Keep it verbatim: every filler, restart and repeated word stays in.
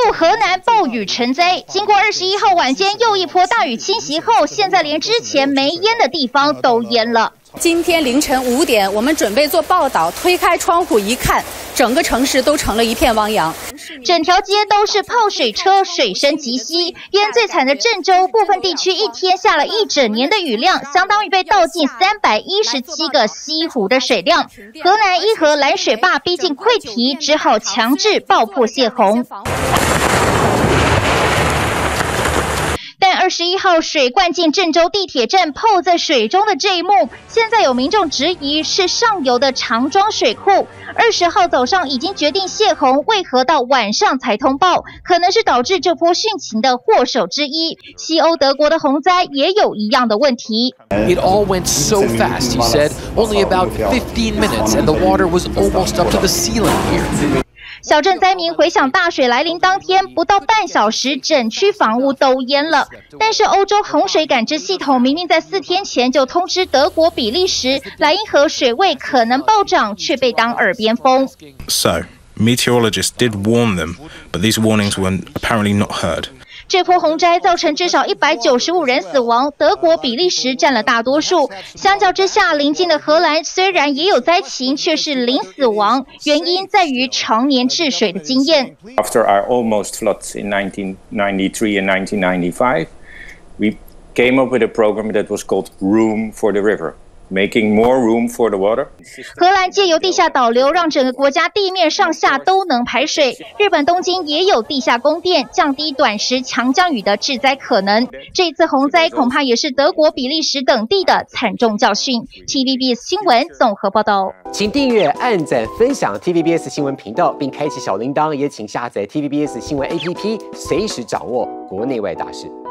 河南暴雨成灾，经过二十一号晚间又一波大雨侵袭后，现在连之前没淹的地方都淹了。 今天凌晨五点，我们准备做报道，推开窗户一看，整个城市都成了一片汪洋， 整条街都是泡水车，水深及膝。淹最惨的郑州部分地区，一天下了一整年的雨量，相当于被倒进三百一十七个西湖的水量。河南伊河拦水坝逼近溃堤，只好强制爆破泄洪。 但二十一号水灌进郑州地铁站，泡在水中的这一幕，现在有民众质疑是上游的长庄水库。二十号早上已经决定泄洪，为何到晚上才通报？可能是导致这波汛情的祸首之一。西欧德国的洪灾也有一样的问题。 It all went so fast, he said. Only about fifteen minutes, and the water was almost up to the ceiling here. 小镇灾民回想大水来临当天，不到半小时，整区房屋都淹了。但是欧洲洪水感知系统明明在四天前就通知德国、比利时莱茵河水位可能暴涨，却被当耳边风。 So, meteorologists did warn them, but these warnings were apparently not heard. 这波洪灾造成至少一百九十五人死亡，德国、比利时占了大多数。相较之下，邻近的荷兰虽然也有灾情，却是零死亡，原因在于常年治水的经验。 After our almost floods in nineteen ninety-three and nineteen ninety-five, we came up with a program that was called Room for the River. Making more room for the water. 荷兰借由地下导流，让整个国家地面上下都能排水。日本东京也有地下供电，降低短时强降雨的致灾可能。这一次洪灾恐怕也是德国、比利时等地的惨重教训。T V B S 新闻综合报道。 请订阅、按赞、分享 T V B S 新闻频道，并开启小铃铛，也请下载 T V B S 新闻 A P P， 随时掌握国内外大事。